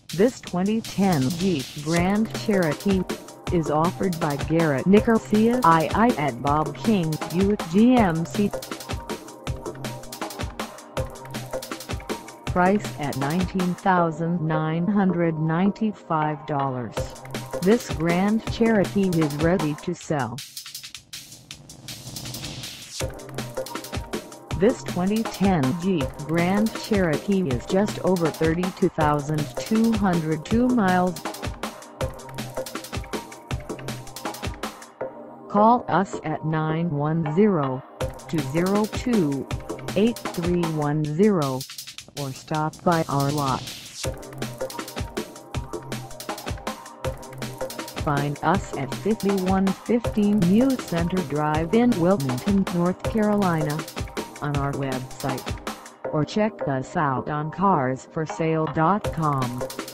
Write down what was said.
This 2010 Jeep Grand Cherokee is offered by Garrett Nicosia II at Bob King Buick GMC. Price at $19,995. This Grand Cherokee is ready to sell. This 2010 Jeep Grand Cherokee is just over 32,202 miles. Call us at 910-202-8310 or stop by our lot. Find us at 5115 Muse Center Drive in Wilmington, North Carolina, on our website, or check us out on carsforsale.com.